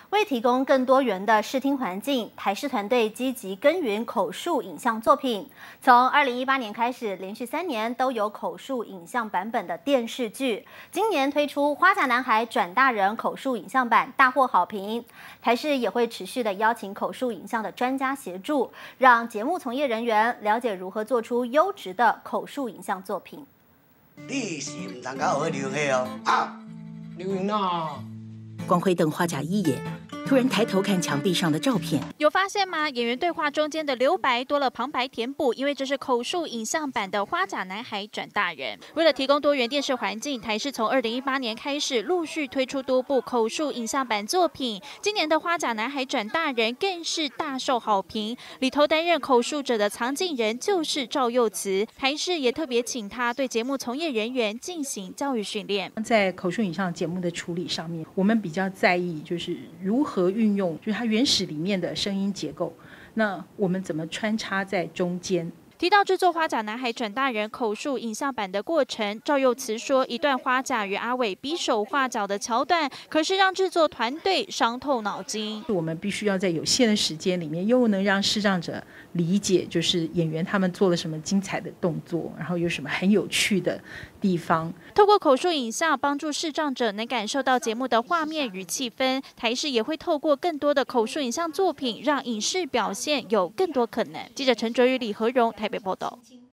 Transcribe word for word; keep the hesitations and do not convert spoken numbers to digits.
为提供更多元的视听环境，台视团队积极耕耘口述影像作品。从二零一八年开始，连续三年都有口述影像版本的电视剧。今年推出《花甲男孩转大人》口述影像版，大获好评。台视也会持续的邀请口述影像的专家协助，让节目从业人员了解如何做出优质的口述影像作品。 你是唔通较会流血哦？啊， 流血哪？ 光辉瞪花甲一眼，突然抬头看墙壁上的照片， 有发现吗？演员对话中间的留白多了旁白填补，因为这是口述影像版的《花甲男孩转大人》。为了提供多元电视环境，台视从二零一八年开始陆续推出多部口述影像版作品。今年的《花甲男孩转大人》更是大受好评，里头担任口述者的藏镜人就是赵又慈。台视也特别请他对节目从业人员进行教育训练。 在口述影像节目的处理上面，我们比较在意就是如何运用，就是它原始里面的声音结构，那我们怎么穿插在中间。 提到制作《花甲男孩转大人》口述影像版的过程，赵又慈说，一段花甲与阿伟比手画脚的桥段，可是让制作团队伤透脑筋。 我们必须要在有限的时间里面，又能让视障者理解，就是演员他们做了什么精彩的动作，然后有什么很有趣的地方。 透过口述影像，帮助视障者能感受到节目的画面与气氛。台视也会透过更多的口述影像作品，让影视表现有更多可能。记者陈卓宇、李和荣台北报道。